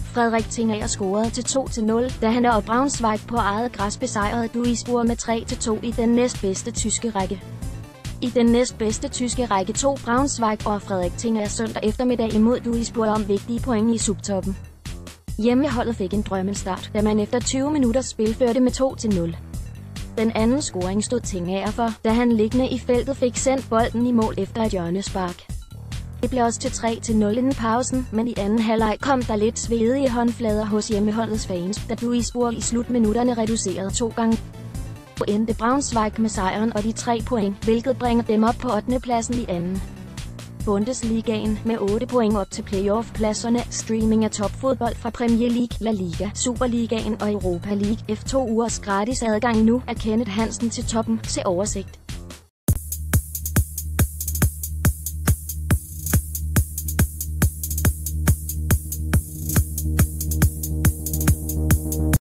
Frederik Tengager scorede til 2-0, da han og Braunschweig på eget græs besejrede Duisburg med 3-2 i den næstbedste tyske række. I den næstbedste tyske række tog Braunschweig og Frederik Tengager søndag eftermiddag imod Duisburg om vigtige point i subtoppen. Hjemmeholdet fik en drømmestart, da man efter 20 minutters spil førte med 2-0. Den anden scoring stod Tengager for, da han liggende i feltet fik sendt bolden i mål efter et hjørnespark. Det blev også til 3-0 inden pausen, men i anden halvleg kom der lidt svedige håndflader hos hjemmeholdets fans, da Duisburg i slutminutterne reducerede 2 gange. Endte Braunschweig med sejren og de 3 point, hvilket bringer dem op på 8. pladsen i anden Bundesligaen med 8 point op til playoff-pladserne. Streaming af topfodbold fra Premier League, La Liga, Superligaen og Europa League. F2 ugers gratis adgang nu af Kenneth Hansen til toppen. Se oversigt.